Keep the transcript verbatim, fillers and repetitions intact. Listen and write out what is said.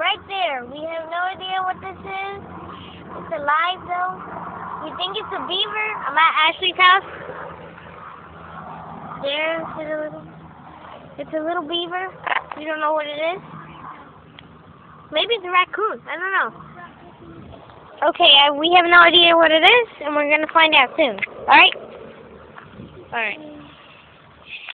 right there. We have no idea what this is. It's alive though. We think it's a beaver. I'm at Ashley's house. There's a little. It's a little beaver. We don't know what it is. Maybe it's a raccoon. I don't know. Okay, uh, we have no idea what it is, and we're gonna find out soon. All right. All right.